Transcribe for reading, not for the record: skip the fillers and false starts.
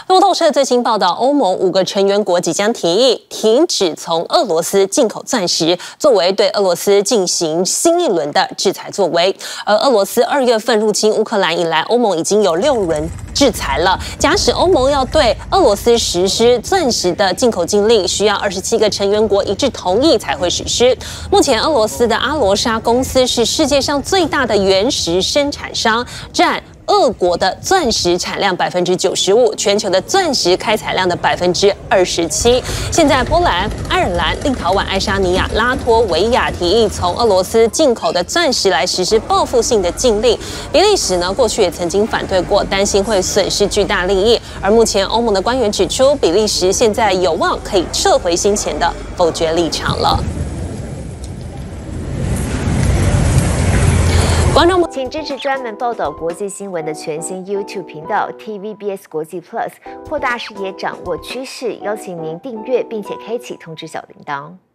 路透社最新报道，欧盟5个成员国即将提议停止从俄罗斯进口钻石，作为对俄罗斯进行新一轮的制裁作为。而俄罗斯2月份入侵乌克兰以来，欧盟已经有6轮制裁了。假使欧盟要对俄罗斯实施钻石的进口禁令，需要27个成员国一致同意才会实施。目前，俄罗斯的阿罗莎公司是世界上最大的原石生产商，占俄国的钻石产量95%，全球的钻石开采量的27%。现在，波兰、爱尔兰、立陶宛、爱沙尼亚、拉脱维亚提议从俄罗斯进口的钻石来实施报复性的禁令。比利时呢，过去也曾经反对过，担心会损失巨大利益。而目前，欧盟的官员指出，比利时现在有望可以撤回先前的否决立场了。观众， 请支持专门报道国际新闻的全新 YouTube 频道 TVBS 国际 Plus， 扩大视野，掌握趋势。邀请您订阅并且开启通知小铃铛。